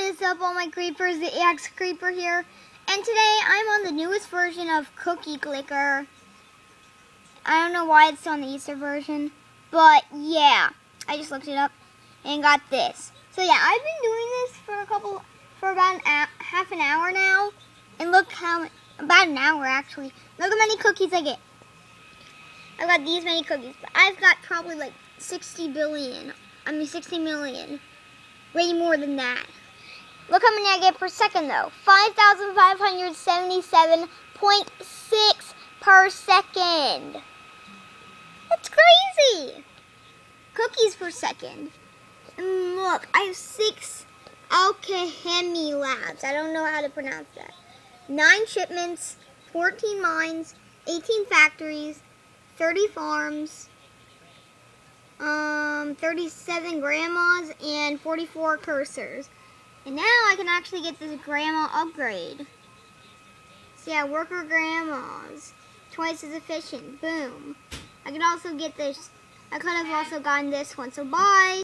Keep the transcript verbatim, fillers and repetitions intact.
is up, all my creepers? The A X Creeper here. And today I'm on the newest version of Cookie Clicker. I don't know why it's on the Easter version, but yeah, I just looked it up and got this. So yeah, I've been doing this for a couple, for about an hour, half an hour now. And look how, about an hour actually. Look how many cookies I get. I've got these many cookies, but I've got probably like sixty billion. I mean sixty million. Way more than that. Look how many I get per second though. five thousand five hundred seventy-seven point six per second. That's crazy. Cookies per second. And look, I have six Alkahemi labs. I don't know how to pronounce that. Nine shipments, fourteen mines, eighteen factories, thirty farms, um, thirty-seven grandmas, and forty-four cursors. And now I can actually get this grandma upgrade. So yeah, worker grandmas, twice as efficient, boom. I can also get this, I could have also gotten this one, so bye.